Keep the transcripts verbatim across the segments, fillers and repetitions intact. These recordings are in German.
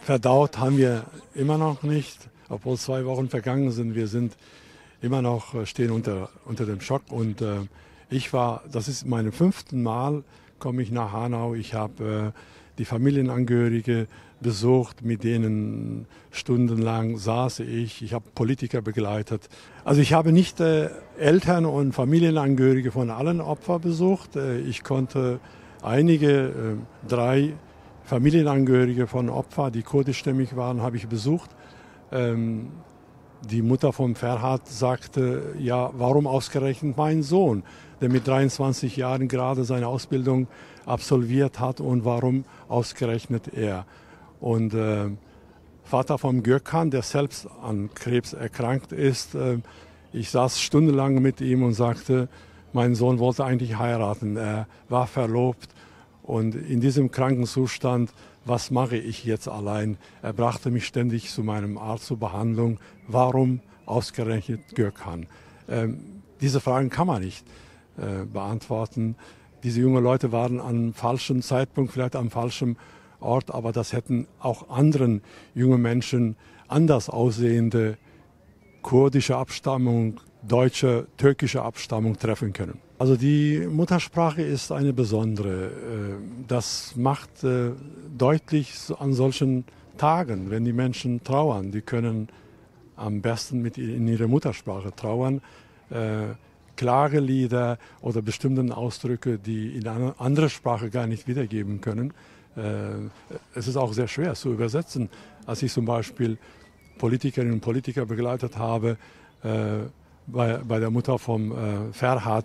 Verdaut haben wir immer noch nicht, obwohl zwei Wochen vergangen sind. Wir sind immer noch äh, stehen unter, unter dem Schock. Und äh, ich war, das ist mein fünften Mal, komme ich nach Hanau. Ich habe äh, die Familienangehörige besucht, mit denen stundenlang saß ich. Ich habe Politiker begleitet. Also ich habe nicht äh, Eltern und Familienangehörige von allen Opfern besucht. Äh, ich konnte einige, äh, drei Familienangehörige von Opfern, die kurdischstämmig waren, habe ich besucht. Ähm, die Mutter von Ferhat sagte, ja, warum ausgerechnet mein Sohn, der mit dreiundzwanzig Jahren gerade seine Ausbildung absolviert hat, und warum ausgerechnet er? Und äh, Vater von Gökhan, der selbst an Krebs erkrankt ist, äh, ich saß stundenlang mit ihm und sagte, mein Sohn wollte eigentlich heiraten, er war verlobt. Und in diesem kranken Zustand, was mache ich jetzt allein? Er brachte mich ständig zu meinem Arzt zur Behandlung. Warum ausgerechnet Gökhan? Ähm, diese Fragen kann man nicht äh, beantworten. Diese jungen Leute waren am falschen Zeitpunkt, vielleicht am falschen Ort, aber das hätten auch anderen jungen Menschen, anders aussehende kurdische Abstammung, deutsche, türkische Abstammung treffen können. Also die Muttersprache ist eine besondere. Das macht deutlich an solchen Tagen, wenn die Menschen trauern, die können am besten mit in ihrer Muttersprache trauern. Klagelieder oder bestimmte Ausdrücke, die in einer anderen Sprache gar nicht wiedergeben können. Es ist auch sehr schwer zu übersetzen. Als ich zum Beispiel Politikerinnen und Politiker begleitet habe, bei, bei der Mutter vom äh, Ferhat,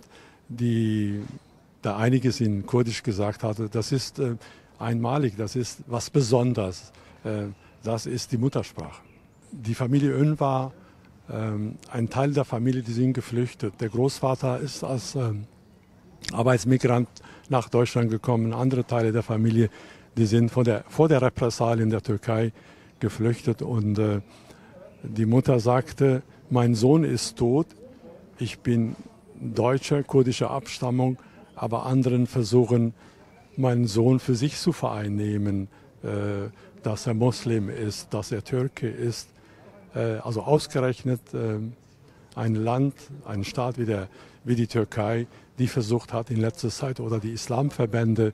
die da einiges in Kurdisch gesagt hatte, das ist äh, einmalig, das ist was Besonderes, äh, das ist die Muttersprache. Die Familie Ön war äh, ein Teil der Familie, die sind geflüchtet. Der Großvater ist als äh, Arbeitsmigrant nach Deutschland gekommen, andere Teile der Familie, die sind vor der, vor der Repressalien in der Türkei geflüchtet, und äh, die Mutter sagte, mein Sohn ist tot, ich bin deutscher, kurdischer Abstammung, aber anderen versuchen, meinen Sohn für sich zu vereinnehmen, äh, dass er Muslim ist, dass er Türke ist. Äh, also ausgerechnet äh, ein Land, ein Staat wie, der, wie die Türkei, die versucht hat in letzter Zeit, oder die Islamverbände,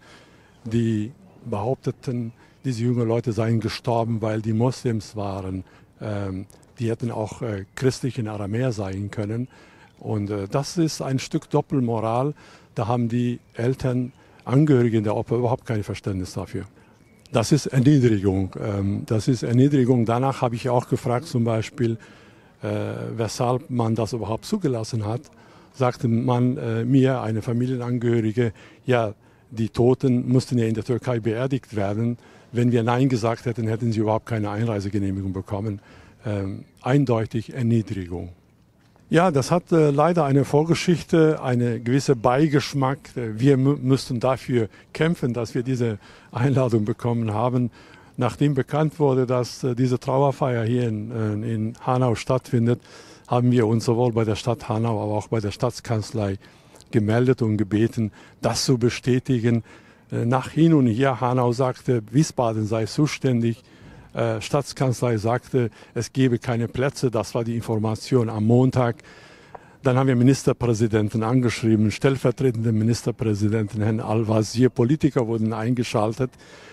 die behaupteten, diese jungen Leute seien gestorben, weil die Moslems waren. Ähm, Die hätten auch äh, christlichen Aramäer sein können. Und äh, das ist ein Stück Doppelmoral. Da haben die Eltern, Angehörigen der Opfer überhaupt kein Verständnis dafür. Das ist Erniedrigung. Ähm, das ist Erniedrigung. Danach habe ich auch gefragt, zum Beispiel, äh, weshalb man das überhaupt zugelassen hat. Sagte man äh, mir, eine Familienangehörige, ja, die Toten mussten ja in der Türkei beerdigt werden. Wenn wir Nein gesagt hätten, hätten sie überhaupt keine Einreisegenehmigung bekommen. Ähm, eindeutig Erniedrigung. Ja, das hat äh, leider eine Vorgeschichte, eine gewisse Beigeschmack. Wir müssten dafür kämpfen, dass wir diese Einladung bekommen haben. Nachdem bekannt wurde, dass äh, diese Trauerfeier hier in, äh, in Hanau stattfindet, haben wir uns sowohl bei der Stadt Hanau, aber auch bei der Staatskanzlei gemeldet und gebeten, das zu bestätigen. Äh, nach hin und her, Hanau sagte, Wiesbaden sei zuständig. Äh, Staatskanzlei sagte, es gebe keine Plätze. Das war die Information am Montag. Dann haben wir Ministerpräsidenten angeschrieben, stellvertretenden Ministerpräsidenten, Herrn Al-Wazir. Politiker wurden eingeschaltet.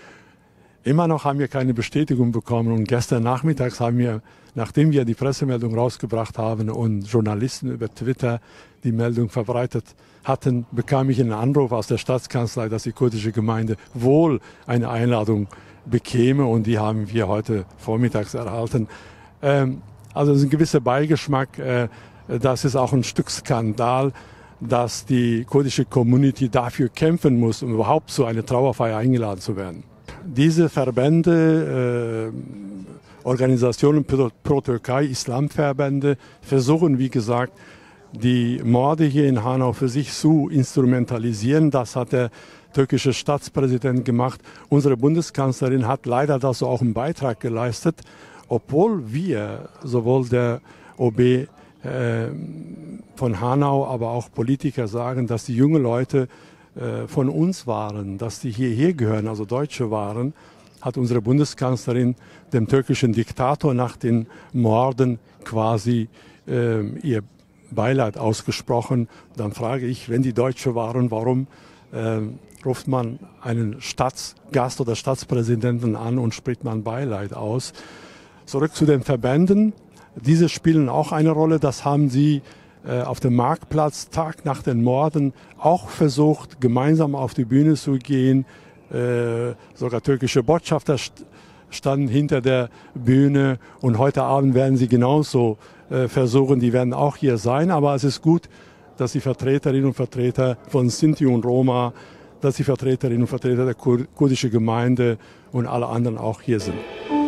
Immer noch haben wir keine Bestätigung bekommen. Und gestern nachmittags haben wir, nachdem wir die Pressemeldung rausgebracht haben und Journalisten über Twitter die Meldung verbreitet hatten, bekam ich einen Anruf aus der Staatskanzlei, dass die kurdische Gemeinde wohl eine Einladung bekäme, und die haben wir heute vormittags erhalten. Ähm, also es ist ein gewisser Beigeschmack. Äh, das ist auch ein Stück Skandal, dass die kurdische Community dafür kämpfen muss, um überhaupt zu einer Trauerfeier eingeladen zu werden. Diese Verbände, äh, Organisationen pro, pro Türkei, Islamverbände, versuchen, wie gesagt, die Morde hier in Hanau für sich zu instrumentalisieren. Das hat der türkische Staatspräsident gemacht. Unsere Bundeskanzlerin hat leider dazu auch einen Beitrag geleistet, obwohl wir, sowohl der O B äh, von Hanau, aber auch Politiker sagen, dass die jungen Leute äh, von uns waren, dass die hierher gehören, also Deutsche waren. hat unsere Bundeskanzlerin dem türkischen Diktator nach den Morden quasi äh, ihr Beileid ausgesprochen. Dann frage ich, wenn die Deutsche waren, warum äh, ruft man einen Staatsgast oder Staatspräsidenten an und spricht man Beileid aus? Zurück zu den Verbänden. Diese spielen auch eine Rolle. Das haben sie äh, auf dem Marktplatz Tag nach den Morden auch versucht, gemeinsam auf die Bühne zu gehen. Äh, sogar türkische Botschafter st standen hinter der Bühne. Und heute Abend werden sie genauso äh, versuchen. Die werden auch hier sein. Aber es ist gut, dass die Vertreterinnen und Vertreter von Sinti und Roma, dass die Vertreterinnen und Vertreter der kur kurdischen Gemeinde und alle anderen auch hier sind.